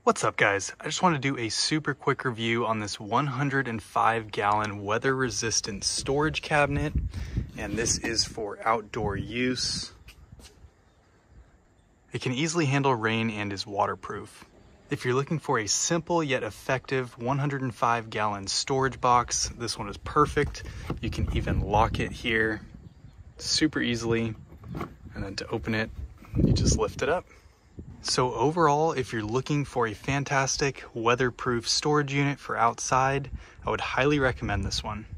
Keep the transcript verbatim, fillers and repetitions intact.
What's up guys? I just want to do a super quick review on this one hundred five gallon weather resistant storage cabinet, and this is for outdoor use. It can easily handle rain and is waterproof. If you're looking for a simple yet effective one hundred five gallon storage box, this one is perfect. You can even lock it here super easily, and then to open it, you just lift it up. So overall, if you're looking for a fantastic weatherproof storage unit for outside, I would highly recommend this one.